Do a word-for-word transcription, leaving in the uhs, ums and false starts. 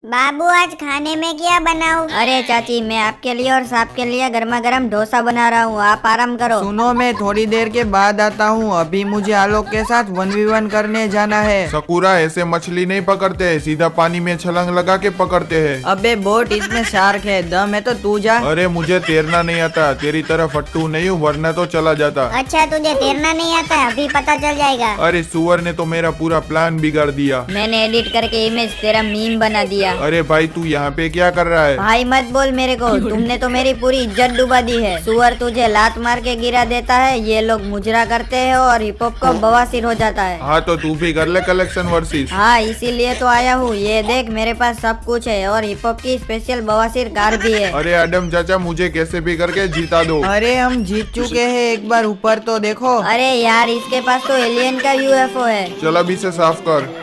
बाबू आज खाने में क्या बनाऊं? अरे चाची, मैं आपके लिए और साहब के लिए गर्मा गर्म डोसा बना रहा हूँ। आप आराम करो। सुनो, मैं थोड़ी देर के बाद आता हूँ। अभी मुझे आलोक के साथ वन वी वन करने जाना है। सकूरा, ऐसे मछली नहीं पकड़ते हैं, सीधा पानी में छलांग लगा के पकड़ते हैं। अबे बोट, इसमें शार्क है, दम है तो तू जा। अरे मुझे तैरना नहीं आता, तेरी तरह फट्टू नहीं हूँ, वरना तो चला जाता। अच्छा, तुझे तैरना नहीं आता है? अभी पता चल जाएगा। अरे सुअर ने तो मेरा पूरा प्लान बिगाड़ दिया। मैंने एडिट करके इमेज तेरा मीम बना दिया। अरे भाई, तू यहाँ पे क्या कर रहा है? भाई मत बोल मेरे को, तुमने तो मेरी पूरी इज्जत डुबा दी है। सुअर तुझे लात मार के गिरा देता है, ये लोग मुजरा करते हैं और हिप हॉप को बवासीर हो जाता है। हाँ तो तू भी कर ले कलेक्शन वर्सेस। हाँ, इसीलिए तो आया हूँ। ये देख, मेरे पास सब कुछ है और हिप हॉप की स्पेशल बवासीर कार भी है। अरे एडम चाचा, मुझे कैसे भी करके जीता दो। अरे हम जीत चुके हैं, एक बार ऊपर तो देखो। अरे यार, इसके पास तो एलियन का यू एफ ओ है। चल अब इसे साफ कर।